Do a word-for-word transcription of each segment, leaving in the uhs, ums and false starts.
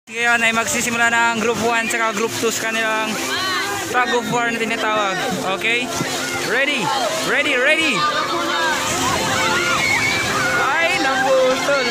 Ngayon ay magsisimula ng group one saka group two sa kanilang tug of war na tinatawag. Okay? Ready? Ready? Ready? Ay, nabutol!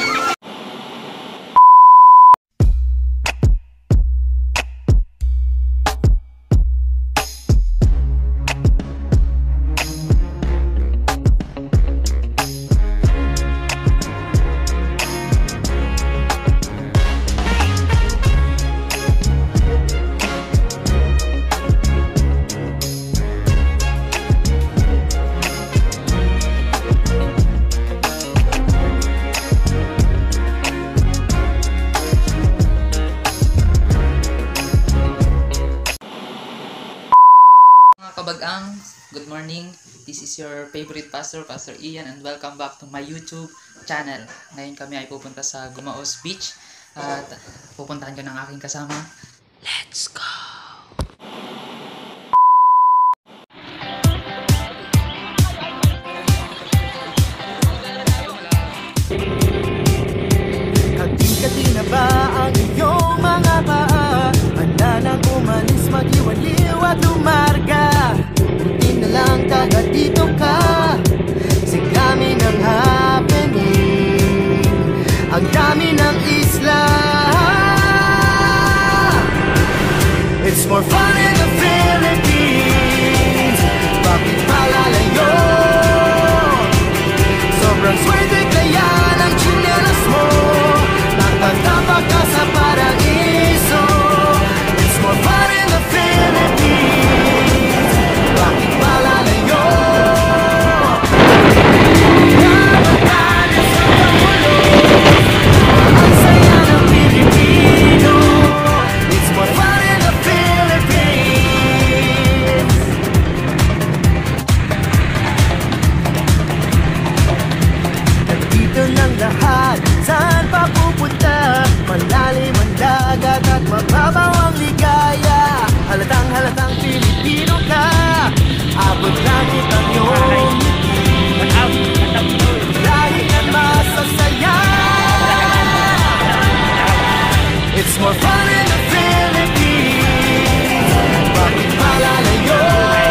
Kabagang, good morning. This is your favorite pastor, Pastor Ian, and welcome back to my YouTube channel. Ngayon kami ay pupunta sa Gumaus Beach at pupuntahan ko ng aking kasama. Let's go! Hati-hati na ba ang iyong mga paa? Handa nang umalis, mag-iwaliw at lumarga. Buti na lang taga dito ka sa dami ng happening, ang dami ng isla. It's more fun in the Philippines. Bakit malalayo? Sobrang swerte kaya ng tsinelas mo. Nakatapak ka sa paraiso. It's more fun in the Philippines. Bakit malalayo? Nakatalis ang pangulo. Ang saya ng Pilipino. It's more fun in the Philippines. Nandito ng lahat, saan pa pupunta? Malalim ang dagat at mababaw ang ligaya. Halatang halatang Pilipino ka. Abot langit ang iyong ngiti. Dahil na masasaya. It's more fun in the Philippines. Bakit malalayo?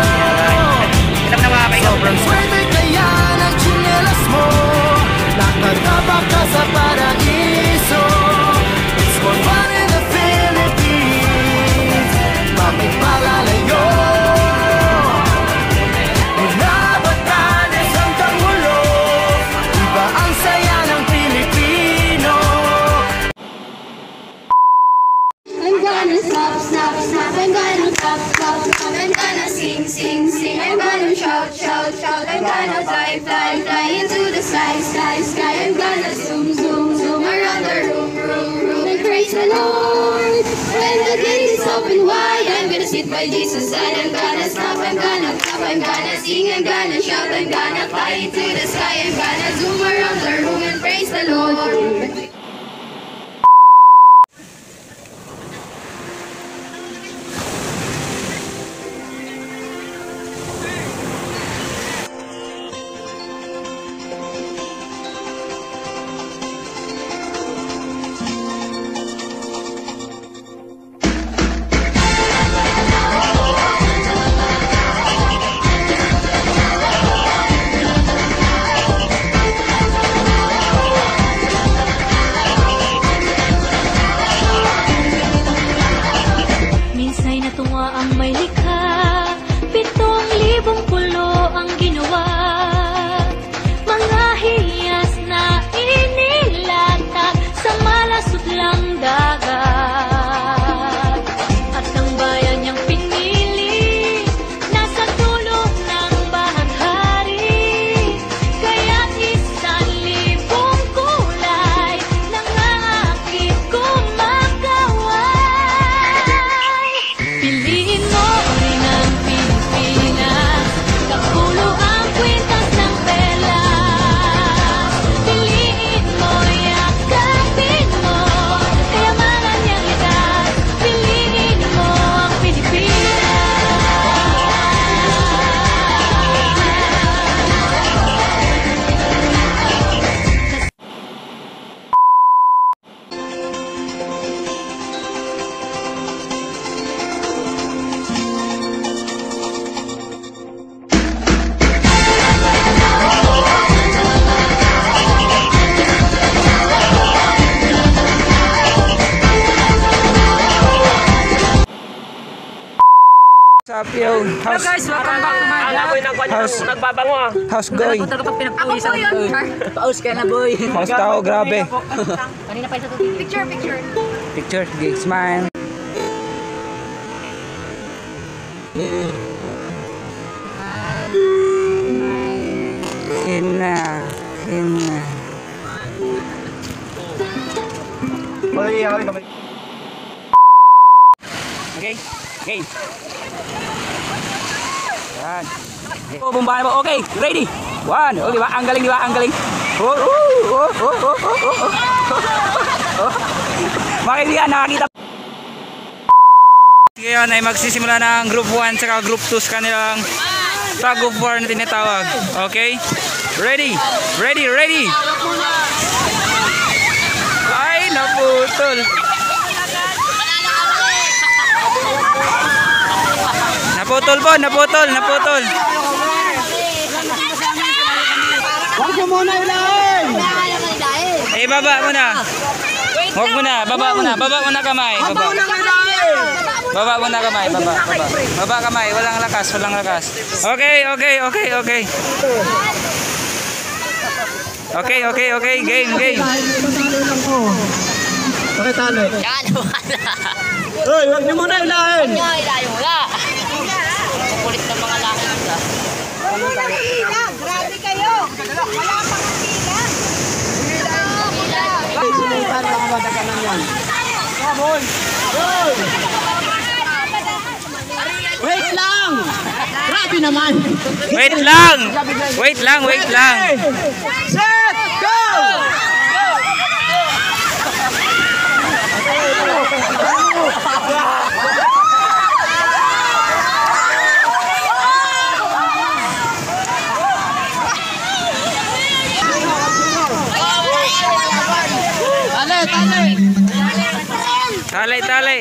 Sobrang swerte kaya ng tsinelas mo. Nakatapak ka sa paraiso. It's more fun in the Philippines. Bakit malalayo? Mula Batanes hanggang Hulo, iba ang saya ng Pilipino. I'm gonna stop, stop, stop. I'm gonna stop, stop, stop. I'm gonna sing, sing, sing. I'm gonna shout, shout, shout. I'm gonna fly, fly, fly into the sky, sky, sky. I'm gonna zoom, zoom, zoom around the room, room, room. And praise the Lord. When the gate is open wide, I'm gonna sit by Jesus' side. I'm gonna stop, I'm gonna clap, I'm gonna sing, I'm gonna shout, I'm gonna fly into the sky. I'm gonna zoom around the room and praise the Lord. Up yo. Hello guys, welcome back to my vlog. House, nagbabango ah. how's going? Punta ko pinagpulisan ko. Paus ka na boy. How's tao? Grabe. Kanina pa ito tubig. Picture, picture. Picture, big smile. Ina, ina. Okay, okay. Yan. Oh, bumbahan mo. Okay, ready. One. Oh, di ba? Ang galing, di ba? Ang galing. Oh, oh, oh, oh, oh, oh, oh. Oh. Mga kaibigan, nakakita. Ngayon ay magsisimula ng group one saka group two sa kanilang tug of war na tinatawag. Okay? Ready? Ready? Ready? Ay, naputol. Naputol po, naputol, naputol. Huwag mo muna ilahin! Eh, baba mo na. Huwag mo na, baba mo na, baba mo na kamay. Baba. Baba mo na kamay, baba, baba. Baba kamay, walang lakas, walang lakas. Okay, okay, okay, okay. Okay, okay, okay, game, game. Bakit talo? Yan, wala. Hoy, huwag niyo muna ilahin! Yan, ilayo, wala. Kukulit ng mga laki nila. Huwag mo nang hila. Grabe kayo. Wala pang hila. Sinutan lang ang madaganan yan. Hoy! Hoy! Wait lang! Grabe naman! Wait lang. Wait lang, wait lang. Set! Go! Tali, tali! Talay, talay.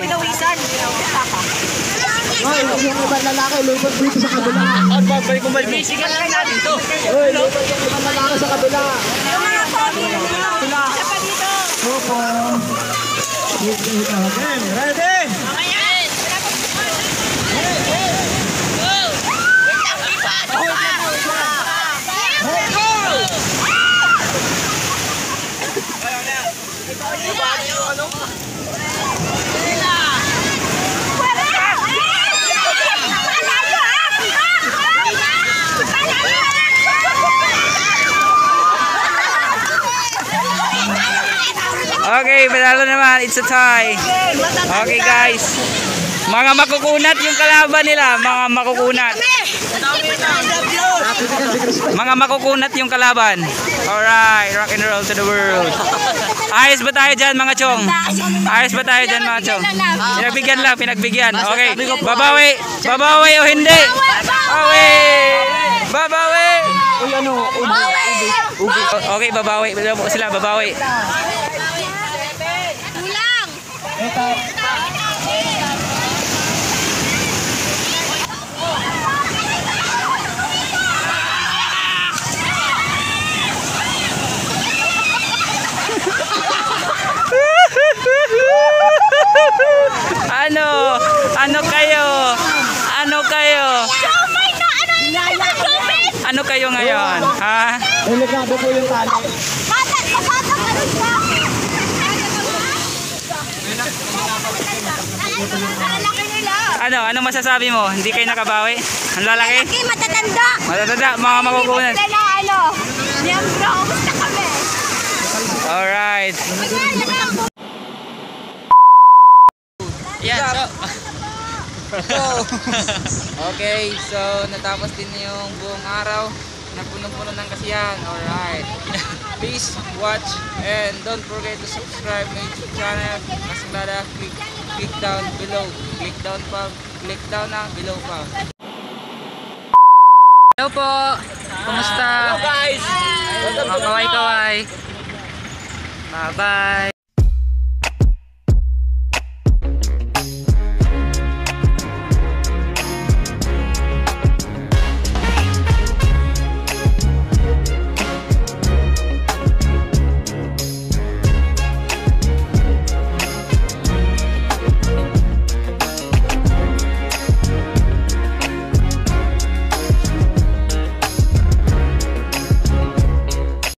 Hoy, yung ibang lalaki, lupot dito sa kabila. At babalik kung balik. Bisigan lang natin to. Hoy, lupot yung ibang lalaki sa kabila. Opo. Game, ready? Okay, panalo naman. It's a tie. Okay, guys. Mga makukunat yung kalaban nila. Mga makukunat. Mga makukunat yung kalaban. Alright, rock and roll to the world. Ayos ba tayo dyan, mga chong? Ayos ba tayo dyan, mga chong? Pinagbigyan lang, pinagbigyan. Okay, babawi. Babawi o hindi? Babawi. Babawi. Okay, babawi. Sila, babawi. Ano? Ano kayo? Ano kayo? Ano kayo ngayon? Ha? Delikado po yung tali. Ano? Ano masasabi mo? Hindi kayo nakabawi? Ang lalaki? Lalaki, matatanda. Matatanda, mga makukunan. Hindi na ano. Miyembro, kumusta kami? Alright. Yan, so. So, okay, so natapos din yung buong araw na punong-puno ng kasiyahan. Alright. Please watch and don't forget to subscribe my YouTube channel. Mas nada, click, click down below. Click down pa, click down na below pa. Hello po. Kumusta? Hello guys. Kaway-kaway. Bye-bye.